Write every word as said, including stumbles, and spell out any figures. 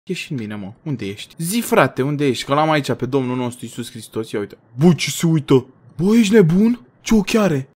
Ieși în mine, mă. Unde ești? Zi, frate, unde ești? Că l-am aici pe Domnul nostru Iisus Hristos. Ia uite. Bă, ce se uită? Bă, ești nebun? Ce ochi are?